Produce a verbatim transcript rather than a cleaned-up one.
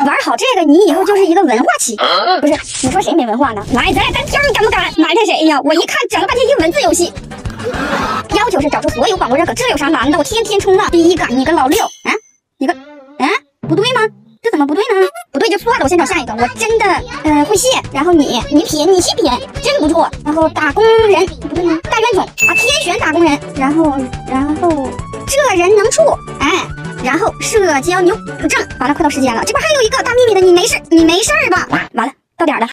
玩好这个，你以后就是一个文化期。不是，你说谁没文化呢？来，咱俩单挑，你敢不敢？埋汰谁呀？我一看整了半天一个文字游戏。要求是找出所有广播认可，这有啥难的？我天天冲浪。第一个，你个老六啊，你个，啊，不对吗？这怎么不对呢？不对就算了，我先找下一个。我真的呃会谢，然后你你品你细品，真不错。然后打工人不对吗？大冤种啊，天选打工人。然后然后这人能处，哎，然后社交牛不正。完了，快到时间了，这边还有一个大秘密的，你没事你没事吧？完了，到点了。